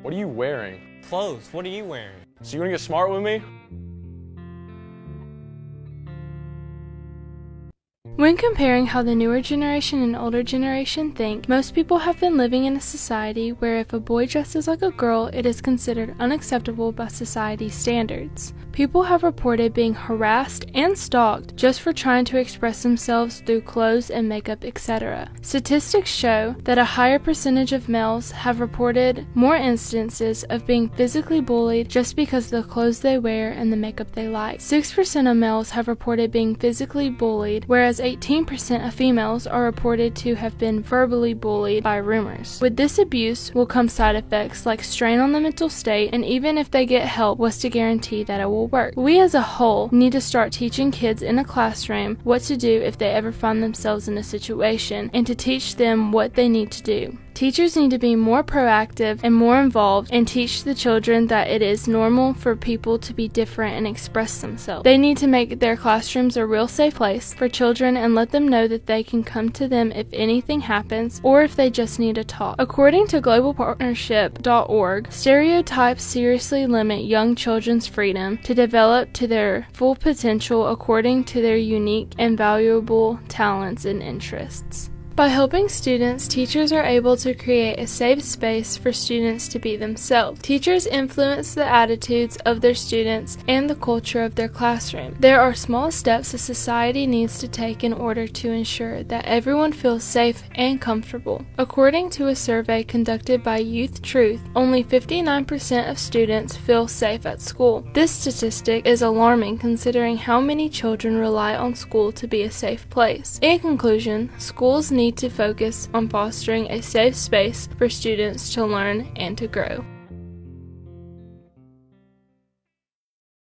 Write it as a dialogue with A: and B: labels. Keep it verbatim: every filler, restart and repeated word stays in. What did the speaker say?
A: What are you wearing?
B: Clothes. What are you wearing?
A: So you wanna get smart with me?
C: When comparing how the newer generation and older generation think, most people have been living in a society where if a boy dresses like a girl, it is considered unacceptable by society's standards. People have reported being harassed and stalked just for trying to express themselves through clothes and makeup, et cetera. Statistics show that a higher percentage of males have reported more instances of being physically bullied just because of the clothes they wear and the makeup they like. six percent of males have reported being physically bullied, whereas eighteen percent of females are reported to have been verbally bullied by rumors. With this abuse will come side effects like strain on the mental state, and even if they get help, what's to guarantee that it will work? We as a whole need to start teaching kids in a classroom what to do if they ever find themselves in a situation, and to teach them what they need to do. Teachers need to be more proactive and more involved and teach the children that it is normal for people to be different and express themselves. They need to make their classrooms a real safe place for children and let them know that they can come to them if anything happens or if they just need to talk. According to global partnership dot org, stereotypes seriously limit young children's freedom to develop to their full potential according to their unique and valuable talents and interests. By helping students, teachers are able to create a safe space for students to be themselves. Teachers influence the attitudes of their students and the culture of their classroom. There are small steps a society needs to take in order to ensure that everyone feels safe and comfortable. According to a survey conducted by Youth Truth, only fifty-nine percent of students feel safe at school. This statistic is alarming considering how many children rely on school to be a safe place. In conclusion, schools need to focus on fostering a safe space for students to learn and to grow.